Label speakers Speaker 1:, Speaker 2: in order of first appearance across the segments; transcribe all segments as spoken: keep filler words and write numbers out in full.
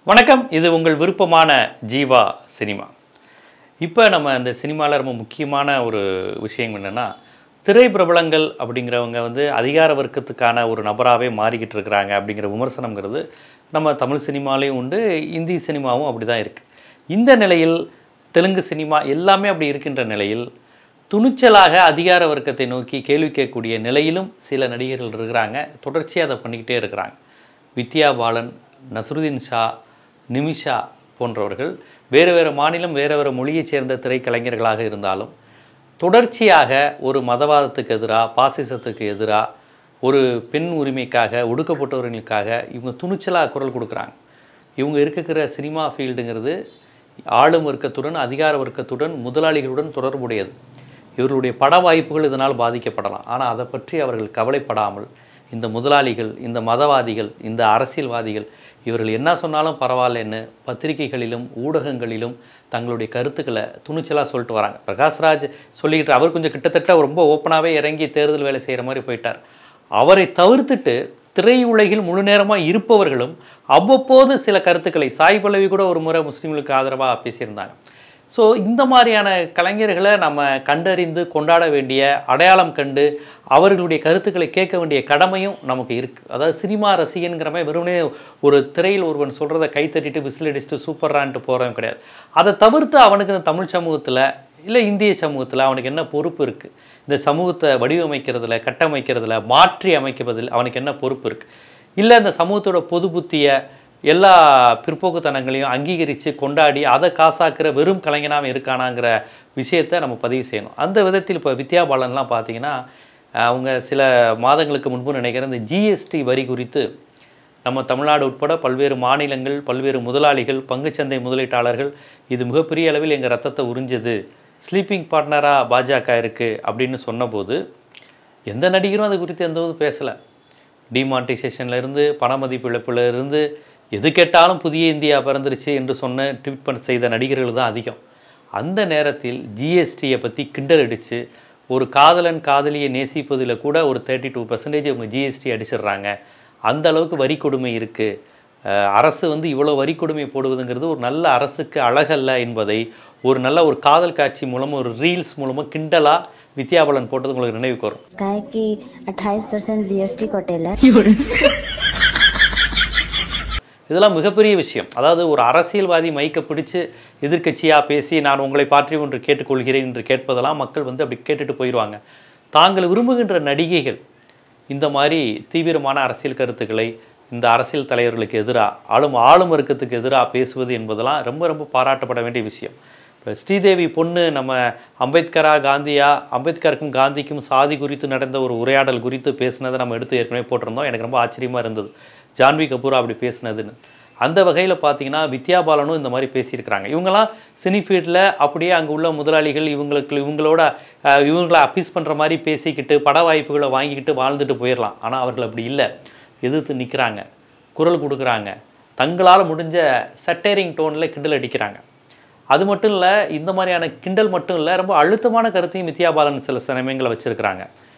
Speaker 1: வணக்கம். இது உங்கள் விருப்பமான ஜீவா சினிமா. இப்போ நம்ம அந்த சினிமாவில் ரொம்ப முக்கியமான ஒரு விஷயம் என்னென்னா, திரை பிரபலங்கள் அப்படிங்கிறவங்க வந்து அதிகார வர்க்கத்துக்கான ஒரு நபராகவே மாறிக்கிட்டு இருக்கிறாங்க அப்படிங்கிற விமர்சனங்கிறது நம்ம தமிழ் சினிமாலேயும் உண்டு, இந்தி சினிமாவும் அப்படி தான் இருக்குது. இந்த நிலையில் தெலுங்கு சினிமா எல்லாமே அப்படி இருக்கின்ற நிலையில் துணிச்சலாக அதிகார வர்க்கத்தை நோக்கி கேள்வி கேட்கக்கூடிய நிலையிலும் சில நடிகர்கள் இருக்கிறாங்க. தொடர்ச்சியாக அதை பண்ணிக்கிட்டே இருக்கிறாங்க. வித்யா பாலன், நஸ்ருதீன் ஷா, நிமிஷா போன்றவர்கள் வேறு வேறு மாநிலம் வேறு வேறு மொழியைச் சேர்ந்த திரைக்கலைஞர்களாக இருந்தாலும் தொடர்ச்சியாக ஒரு மதவாதத்துக்கு எதிராக, பாசிசத்துக்கு எதிராக, ஒரு பெண் உரிமைக்காக, ஒடுக்கப்பட்டவர்களுக்காக இவங்க துணிச்சலாக குரல் கொடுக்குறாங்க. இவங்க இருக்கிற சினிமா ஃபீல்டுங்கிறது ஆளும் வர்க்கத்துடன், அதிகார வர்க்கத்துடன், முதலாளிகளுடன் தொடர்புடையது. இவர்களுடைய பட வாய்ப்புகள் இதனால் பாதிக்கப்படலாம். ஆனால் அதை பற்றி அவர்கள் கவலைப்படாமல் இந்த முதலாளிகள், இந்த மதவாதிகள், இந்த அரசியல்வாதிகள் இவர்கள் என்ன சொன்னாலும் பரவாயில்லன்னு பத்திரிகைகளிலும் ஊடகங்களிலும் தங்களுடைய கருத்துக்களை துணிச்சலாக சொல்லிட்டு வராங்க. பிரகாஷ்ராஜ் சொல்லிக்கிட்டு அவர் கொஞ்சம் கிட்டத்தட்ட ரொம்ப ஓப்பனாகவே இறங்கி தேர்தல் வேலை செய்கிற மாதிரி போயிட்டார். அவரை தவிர்த்துட்டு திரையுலகில் முழு நேரமாக இருப்பவர்களும் அவ்வப்போது சில கருத்துக்களை, சாய் பல்லவி கூட ஒரு முறை முஸ்லீம்களுக்கு ஆதரவாக பேசியிருந்தாங்க. ஸோ இந்த மாதிரியான கலைஞர்களை நம்ம கண்டறிந்து கொண்டாட வேண்டிய, அடையாளம் கண்டு அவர்களுடைய கருத்துக்களை கேட்க வேண்டிய கடமையும் நமக்கு இருக்குது. அதாவது சினிமா ரசிகன்கிற மாதிரி வெறுமனே ஒரு திரையில் ஒருவன் சொல்கிறத கைத்தட்டிட்டு விசில் அடிச்சுட்டு சூப்பரான்ட்டு போகிறவன் கிடையாது. அதை தவிர்த்து அவனுக்கு இந்த தமிழ் சமூகத்தில் இல்லை இந்திய சமூகத்தில் அவனுக்கு என்ன பொறுப்பு இருக்குது, இந்த சமூகத்தை வடிவமைக்கிறதுல, கட்டமைக்கிறதுல, மாற்றி அமைக்கிறதில் அவனுக்கு என்ன பொறுப்பு இருக்குது, இல்லை இந்த சமூகத்தோட பொது புத்தியை, எல்லா பிற்போக்குத்தனங்களையும் அங்கீகரித்து கொண்டாடி அதை காசாக்குற வெறும் கலைஞனாக இருக்கானாங்கிற விஷயத்தை நம்ம பதிவு செய்யணும். அந்த விதத்தில் இப்போ வித்யா பாலன்லாம் பார்த்திங்கன்னா, அவங்க சில மாதங்களுக்கு முன்பு நினைக்கிற இந்த ஜிஎஸ்டி வரி குறித்து நம்ம தமிழ்நாடு உட்பட பல்வேறு மாநிலங்கள், பல்வேறு முதலாளிகள், பங்குச்சந்தை முதலீட்டாளர்கள் இது மிகப்பெரிய அளவில் எங்கள் ரத்தத்தை உறிஞ்சது, ஸ்லீப்பிங் பார்ட்னராக பாஜக இருக்குது அப்படின்னு சொன்னபோது எந்த நடிகரும் அது குறித்து எந்த போது பேசலை. டிமானிட்டைசேஷன்லேருந்து, பண மதிப்பு இழப்பிலிருந்து, எது கேட்டாலும் புதிய இந்தியா பிறந்துருச்சு என்று சொன்ன ட்வீட் பண்ண செய்த நடிகர்கள் தான் அதிகம். அந்த நேரத்தில் ஜிஎஸ்டியை பற்றி கிண்டல் அடித்து ஒரு காதலன் காதலியை நேசிப்பதில் கூட ஒரு தேர்ட்டி டூ பர்சன்டேஜ் அவங்க ஜிஎஸ்டி அடிச்சிடுறாங்க. அந்த அளவுக்கு வரி கொடுமை இருக்குது. அரசு வந்து இவ்வளோ வரி கொடுமை போடுவதுங்கிறது ஒரு நல்ல அரசுக்கு அழகல்ல என்பதை ஒரு நல்ல ஒரு காதல் காட்சி மூலமாக, ஒரு ரீல்ஸ் மூலமாக கிண்டலாக வித்யா பாலன் போட்டது உங்களுக்கு நினைவுக்கு வரும்.
Speaker 2: अट्ठाईस परसेंट जीएसटी कटेला.
Speaker 1: இதெல்லாம் மிகப்பெரிய விஷயம். அதாவது ஒரு அரசியல்வாதி மைக்க பிடிச்சு எதிர்க்கட்சியாக பேசி நான் உங்களை பாற்றி ஒன்று கேட்டுக்கொள்கிறேன் என்று கேட்பதெல்லாம் மக்கள் வந்து அப்படி கேட்டுட்டு போயிடுவாங்க. தாங்கள் விரும்புகின்ற நடிகைகள் இந்த மாதிரி தீவிரமான அரசியல் கருத்துக்களை இந்த அரசியல் தலைவர்களுக்கு எதிராக, ஆளும் ஆளும் வர்க்கத்துக்கு எதிராக பேசுவது என்பதெல்லாம் ரொம்ப ரொம்ப பாராட்டப்பட வேண்டிய விஷயம். இப்போ ஸ்ரீதேவி பொண்ணு நம்ம அம்பேத்கரா காந்தியா, அம்பேத்கருக்கும் காந்திக்கும் சாதி குறித்து நடந்த ஒரு உரையாடல் குறித்து பேசினதை நம்ம எடுத்து ஏற்கனவே போட்டிருந்தோம். எனக்கு ரொம்ப ஆச்சரியமாக இருந்தது ஜான்வி கபூரா அப்படி பேசினதுன்னு. அந்த வகையில் பார்த்தீங்கன்னா வித்யா பாலனும் இந்த மாதிரி பேசியிருக்கிறாங்க. இவங்கெல்லாம் சினி ஃபீல்டில் அப்படியே அங்கே உள்ள முதலாளிகள் இவங்களுக்கு இவங்களோட இவங்களை அப்பீஸ் பண்ணுற மாதிரி பேசிக்கிட்டு பட வாய்ப்புகளை வாங்கிக்கிட்டு வாழ்ந்துட்டு போயிடலாம். ஆனால் அவர்கள் அப்படி இல்லை, எதிர்த்து நிற்கிறாங்க, குரல் கொடுக்குறாங்க, தங்களால் முடிஞ்ச சட்டேரிங் டோனில் கிண்டல் அடிக்கிறாங்க. அது மட்டும் இல்லை, இந்த மாதிரியான கிண்டல் மட்டும் இல்லை, ரொம்ப அழுத்தமான கருத்தையும் வித்யா பாலன் சில சமயங்களை வச்சுருக்கிறாங்க.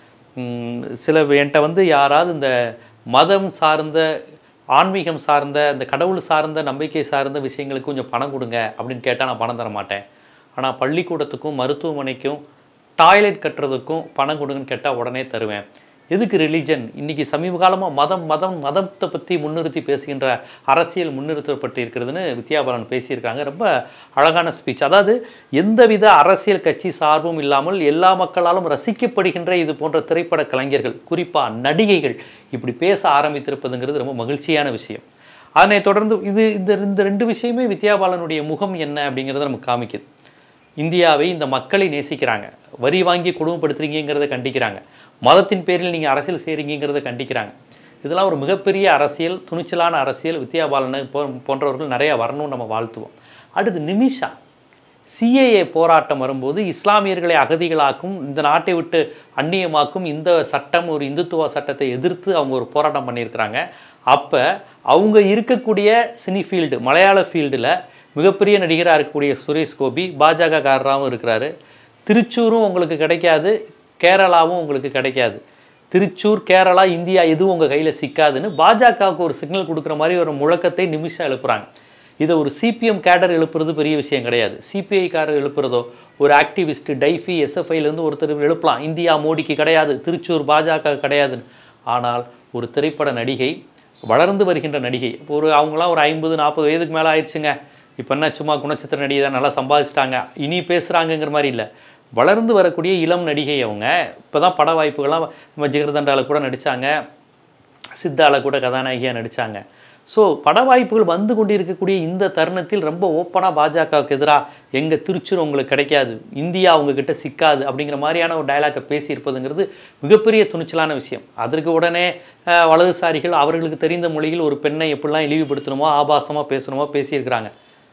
Speaker 1: சில என்கிட்ட வந்து யாராவது இந்த மதம் சார்ந்த, ஆன்மீகம் சார்ந்த, இந்த கடவுள் சார்ந்த, நம்பிக்கை சார்ந்த விஷயங்களுக்கு கொஞ்சம் பணம் கொடுங்க அப்படின்னு கேட்டால் நான் பணம் தர மாட்டேன். ஆனால் பள்ளிக்கூடத்துக்கும் மருத்துவமனைக்கும் டாய்லெட் கட்டுறதுக்கும் பணம் கொடுங்கன்னு கேட்டால் உடனே தருவேன். எதுக்கு ரிலீஜன்? இன்றைக்கி சமீப காலமாக மதம் மதம் மதத்தை பற்றி முன்னிறுத்தி பேசுகின்ற அரசியல் முன்னிறுத்தப்பட்டு இருக்கிறதுன்னு வித்யா பாலன் பேசியிருக்காங்க. ரொம்ப அழகான ஸ்பீச். அதாவது எந்தவித அரசியல் கட்சி சார்பும் இல்லாமல் எல்லா மக்களாலும் ரசிக்கப்படுகின்ற இது போன்ற திரைப்பட கலைஞர்கள், குறிப்பாக நடிகைகள் இப்படி பேச ஆரம்பித்திருப்பதுங்கிறது ரொம்ப மகிழ்ச்சியான விஷயம். அதனை தொடர்ந்து இது இந்த இந்த ரெண்டு விஷயமே வித்யா பாலனுடைய முகம் என்ன அப்படிங்கிறத நமக்கு காமிக்குது. இந்தியாவை, இந்த மக்களை நேசிக்கிறாங்க, வரி வாங்கி கொடுமைப்படுத்துறீங்கிறத கண்டிக்கிறாங்க, மதத்தின் பேரில் நீங்கள் அரசியல் செய்கிறீங்கிறத கண்டிக்கிறாங்க. இதெல்லாம் ஒரு மிகப்பெரிய அரசியல், துணிச்சலான அரசியல். வித்யா பாலனை போ போன்றவர்கள் நிறையா வரணும்னு நம்ம வாழ்த்துவோம். அடுத்து நிமிஷா, சிஏஏ போராட்டம் வரும்போது இஸ்லாமியர்களை அகதிகளாக்கும், இந்த நாட்டை விட்டு அந்நியமாக்கும் இந்த சட்டம், ஒரு இந்துத்துவ சட்டத்தை எதிர்த்து அவங்க ஒரு போராட்டம் பண்ணியிருக்கிறாங்க. அப்போ அவங்க இருக்கக்கூடிய சினி ஃபீல்டு, மலையாள ஃபீல்டில் மிகப்பெரிய நடிகராக இருக்கக்கூடிய சுரேஷ் கோபி பாஜக காரராகவும் இருக்கிறாரு. திருச்சூரும் உங்களுக்கு கிடைக்காது, கேரளாவும் உங்களுக்கு கிடைக்காது. திருச்சூர், கேரளா, இந்தியா எதுவும் உங்கள் கையில் சிக்காதுன்னு பாஜகவுக்கு ஒரு சிக்னல் கொடுக்குற மாதிரி ஒரு முழக்கத்தை நிமிஷம் எழுப்புறாங்க. இதை ஒரு சிபிஎம் கேடர் எழுப்புறது பெரிய விஷயம் கிடையாது. சிபிஐ காரர் எழுப்புறதோ, ஒரு ஆக்டிவிஸ்ட் டைஃபி எஸ்எஃப்ஐலேருந்து ஒருத்தர் எழுப்பலாம், இந்தியா மோடிக்கு கிடையாது, திருச்சூர் பாஜக கிடையாதுன்னு. ஆனால் ஒரு திரைப்பட நடிகை, வளர்ந்து வருகின்ற நடிகை, இப்போ ஒரு அவங்களாம் ஒரு ஐம்பது நாற்பது வயதுக்கு மேலே ஆயிடுச்சுங்க, இப்போ என்ன சும்மா குணச்சித்திர நடிகை தான் நல்லா சம்பாதிச்சிட்டாங்க இனி பேசுகிறாங்கங்கிற மாதிரி இல்லை. வளர்ந்து வரக்கூடிய இளம் நடிகை அவங்க. இப்போ தான் பட வாய்ப்புகள்லாம் நம்ம ஜிகர்தண்டாவில் கூட நடித்தாங்க, சித்தாவில் கூட கதாநாயகியாக நடித்தாங்க. ஸோ பட வாய்ப்புகள் வந்து கொண்டு இருக்கக்கூடிய இந்த தருணத்தில் ரொம்ப ஓப்பனாக பாஜகவுக்கு எதிராக எங்கள் திருச்சூர் உங்களுக்கு கிடைக்காது, இந்தியா அவங்கக்கிட்ட சிக்காது அப்படிங்கிற மாதிரியான ஒரு டயலாக்கை பேசியிருப்பதுங்கிறது மிகப்பெரிய துணிச்சலான விஷயம். அதற்கு உடனே வலதுசாரிகள் அவர்களுக்கு தெரிந்த மொழியில் ஒரு பெண்ணை எப்படிலாம் இழிவுபடுத்தணுமோ ஆபாசமாக பேசணுமோ பேசியிருக்கிறாங்க.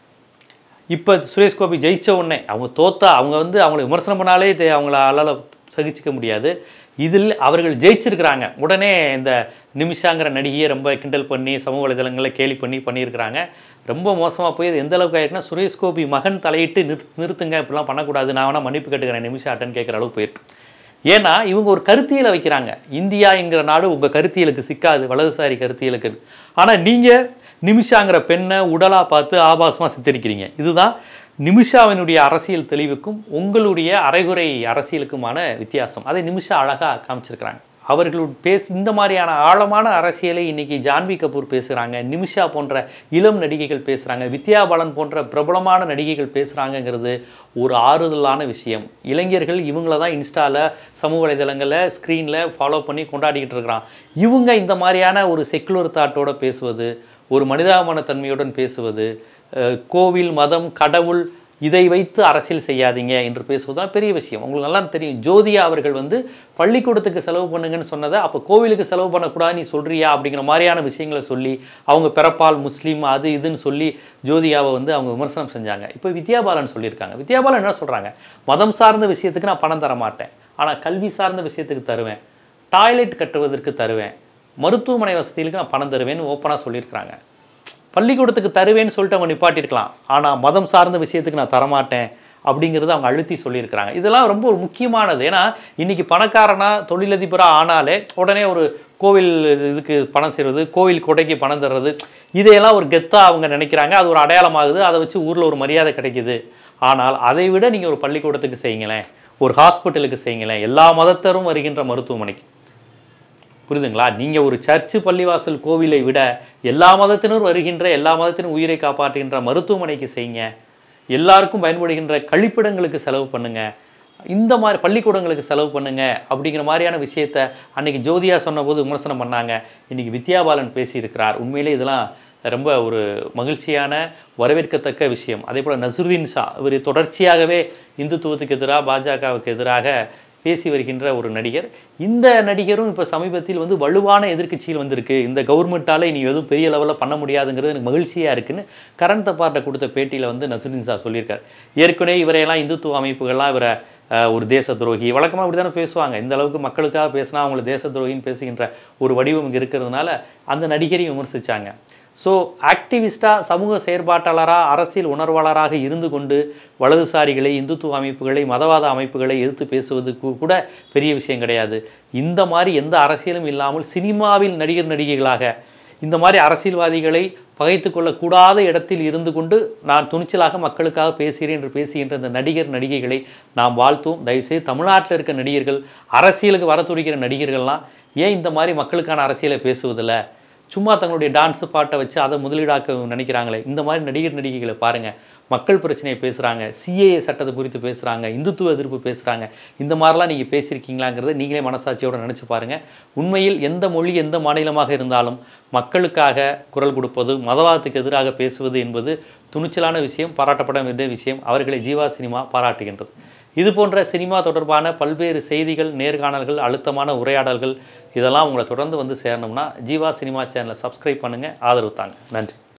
Speaker 1: இப்போ சுரேஷ் கோபி ஜெயித்த உடனே அவங்க தோத்தா அவங்க வந்து அவங்களை விமர்சனம் பண்ணாலே அவங்களால சகிச்சிக்க முடியாது. இதில் அவர்கள் ஜெயிச்சிருக்கிறாங்க. உடனே இந்த நிமிஷாங்கிற நடிகையை ரொம்ப கிண்டல் பண்ணி சமூக வலைதளங்களில் கேலி பண்ணி பண்ணியிருக்கிறாங்க. ரொம்ப மோசமாக போய் அது எந்த அளவுக்கு ஆயிருக்குன்னா, சுரேஷ் கோபி மகன் தலையிட்டு நிறு நிறுத்துங்க இப்படிலாம் பண்ணக்கூடாது, நான் வேணால் மன்னிப்பு கேட்டுக்கிறேன் நிமிஷாட்டன்னு கேட்குற அளவுக்கு போயிருக்கு. ஏன்னா இவங்க ஒரு கருத்தியலை வைக்கிறாங்க, இந்தியா என்கிற நாடு உங்கள் கருத்தியலுக்கு சிக்காது, வலதுசாரி கருத்தியலுக்கு. ஆனால் நீங்கள் நிமிஷாங்கிற பெண்ணை உடலாக பார்த்து ஆபாசமாக சித்தரிக்கிறீங்க. இதுதான் நிமிஷாவினுடைய அரசியல் தெளிவுக்கும் உங்களுடைய அரைகுறை அரசியலுக்குமான வித்தியாசம். அதை நிமிஷா அழகாக காமிச்சிருக்கிறாங்க. அவர்கள் பேச இந்த மாதிரியான ஆழமான அரசியலை இன்றைக்கி ஜான்வி கபூர் பேசுகிறாங்க, நிமிஷா போன்ற இளம் நடிகைகள் பேசுகிறாங்க, வித்யா பாலன் போன்ற பிரபலமான நடிகைகள் பேசுகிறாங்கங்கிறது ஒரு ஆறுதலான விஷயம். இளைஞர்கள் இவங்கள தான் இன்ஸ்டாவில் சமூக வலைதளங்களில் ஸ்க்ரீனில் ஃபாலோ பண்ணி கொண்டாடிக்கிட்டு இருக்கிறான். இவங்க இந்த மாதிரியான ஒரு செக்குலர் தாட்டோடு பேசுவது, ஒரு மனிதாபிமான தன்மையுடன் பேசுவது, கோவில் மதம் கடவுள் இதை வைத்து அரசியல் செய்யாதீங்க என்று பேசுவதுதான் பெரிய விஷயம். உங்களுக்கு நல்லா தெரியும், ஜோதியா அவர்கள் வந்து பள்ளிக்கூடத்துக்கு செலவு பண்ணுங்கன்னு சொன்னதை அப்போ கோவிலுக்கு செலவு பண்ணக்கூடாது நீ சொல்கிறியா அப்படிங்கிற மாதிரியான விஷயங்களை சொல்லி அவங்க பிறப்பால் முஸ்லீம் அது இதுன்னு சொல்லி ஜோதியாவை வந்து அவங்க விமர்சனம் செஞ்சாங்க. இப்போ வித்யாபாலன் சொல்லியிருக்காங்க. வித்யாபாலன் என்ன சொல்கிறாங்க, மதம் சார்ந்த விஷயத்துக்கு நான் பணம் தர மாட்டேன், ஆனால் கல்வி சார்ந்த விஷயத்துக்கு தருவேன், டாய்லெட் கட்டுவதற்கு தருவேன், மருத்துவமனை வசதிகளுக்கு நான் பணம் தருவேன்னு ஓப்பனாக சொல்லியிருக்கிறாங்க. பள்ளிக்கூடத்துக்கு தருவேன்னு சொல்லிட்டு அவங்க நிப்பாட்டியிருக்கலாம், ஆனால் மதம் சார்ந்த விஷயத்துக்கு நான் தரமாட்டேன் அப்படிங்கிறது அவங்க அழுத்தி சொல்லியிருக்கிறாங்க. இதெல்லாம் ரொம்ப ஒரு முக்கியமானது. ஏன்னா இன்றைக்கி பணக்காரனாக தொழிலதிபராக ஆனாலே உடனே ஒரு கோவில் இதுக்கு பணம் செய்கிறது, கோவில் கொடைக்கு பணம் தர்றது, இதையெல்லாம் ஒரு கெத்தாக அவங்க நினைக்கிறாங்க. அது ஒரு அடையாளமாகுது, அதை வச்சு ஊரில் ஒரு மரியாதை கிடைக்குது. ஆனால் அதை விட நீங்கள் ஒரு பள்ளிக்கூடத்துக்கு செய்யுங்களேன், ஒரு ஹாஸ்பிட்டலுக்கு செய்யுங்களேன், எல்லா மதத்தரும் வருகின்ற மருத்துவமனைக்கு. புரியுதுங்களா? நீங்கள் ஒரு சர்ச்சு பள்ளிவாசல் கோவிலை விட எல்லா மதத்தினரும் வருகின்ற எல்லா மதத்தினும் உயிரை காப்பாற்றுகின்ற மருத்துவமனைக்கு செய்யுங்க, எல்லாருக்கும் பயன்படுகின்ற கழிப்பிடங்களுக்கு செலவு பண்ணுங்கள், இந்த மாதிரி பள்ளிக்கூடங்களுக்கு செலவு பண்ணுங்கள் அப்படிங்கிற மாதிரியான விஷயத்த அன்றைக்கி ஜோதியா சொன்னபோது விமர்சனம் பண்ணாங்க. இன்றைக்கி வித்யாபாலன் பேசியிருக்கிறார். உண்மையிலே இதெல்லாம் ரொம்ப ஒரு மகிழ்ச்சியான வரவேற்கத்தக்க விஷயம். அதே போல் நஸ்ருதீன் ஷா இவர் தொடர்ச்சியாகவே இந்துத்துவத்துக்கு எதிராக பாஜகவுக்கு எதிராக பேசி வருகின்ற ஒரு நடிகர். இந்த நடிகரும் இப்போ சமீபத்தில் வந்து வலுவான எதிர்க்கட்சியில் வந்திருக்கு, இந்த கவர்மெண்ட்டால் இனி எதுவும் பெரிய லெவலில் பண்ண முடியாதுங்கிறது எனக்கு மகிழ்ச்சியாக இருக்குன்னு கரண் தப்பார்ட்ட கொடுத்த பேட்டியில் வந்து நஸ்ருதீன் ஷா சொல்லியிருக்கார். ஏற்கனவே இவரையெல்லாம் இந்துத்துவ அமைப்புகள்லாம் இவரை ஒரு தேச துரோகி வழக்கமாக அப்படி தானே பேசுவாங்க, இந்த அளவுக்கு மக்களுக்காக பேசினா அவங்களை தேச துரோகின்னு பேசுகின்ற ஒரு வடிவம் இங்கே இருக்கிறதுனால அந்த நடிகரையும் விமர்சித்தாங்க. ஸோ ஆக்டிவிஸ்டாக சமூக செயற்பாட்டாளராக அரசியல் உணர்வாளராக இருந்து கொண்டு வலதுசாரிகளை இந்துத்துவ அமைப்புகளை மதவாத அமைப்புகளை எதிர்த்து பேசுவதுக்கு கூட பெரிய விஷயம் கிடையாது. இந்த மாதிரி எந்த அரசியலும் இல்லாமல் சினிமாவில் நடிகர் நடிகைகளாக இந்த மாதிரி அரசியல்வாதிகளை பகைத்து கொள்ளக்கூடாத இடத்தில் இருந்து கொண்டு நான் துணிச்சலாக மக்களுக்காக பேசுகிறேன் என்று பேசுகின்ற இந்த நடிகர் நடிகைகளை நாம் வாழ்த்துவோம். தயவுசெய்து தமிழ்நாட்டில் இருக்க நடிகர்கள், அரசியலுக்கு வர துடிக்கிற நடிகர்கள்லாம் ஏன் இந்த மாதிரி மக்களுக்கான அரசியலை பேசுவதில்லை, சும்மா தங்களுடைய டான்ஸு பாட்டை வச்சு அதை முதலீடாக்க நினைக்கிறாங்களே, இந்த மாதிரி நடிகர் நடிகைகளை பாருங்கள், மக்கள் பிரச்சனையை பேசுகிறாங்க, சிஏஏ சட்டத்தை குறித்து பேசுகிறாங்க, இந்துத்துவ எதிர்ப்பு பேசுகிறாங்க, இந்த மாதிரிலாம் நீங்கள் பேசியிருக்கீங்களாங்கிறத நீங்களே மனசாட்சியோடு நினச்சி பாருங்கள். உண்மையில் எந்த மொழி எந்த மாநிலமாக இருந்தாலும் மக்களுக்காக குரல் கொடுப்பது, மதவாதத்துக்கு எதிராக பேசுவது என்பது துணிச்சலான விஷயம், பாராட்டப்பட வேண்டிய விஷயம். அவர்களை ஜீவா சினிமா பாராட்டுகின்றது. இது போன்ற சினிமா தொடர்பான பல்வேறு செய்திகள், நேர்காணல்கள், அழுத்தமான உரையாடல்கள் இதெல்லாம் உங்களை தொடர்ந்து வந்து சேரணும்னா ஜீவா சினிமா சேனலை சப்ஸ்கிரைப் பண்ணுங்கள், ஆதரவு தாங்க. நன்றி.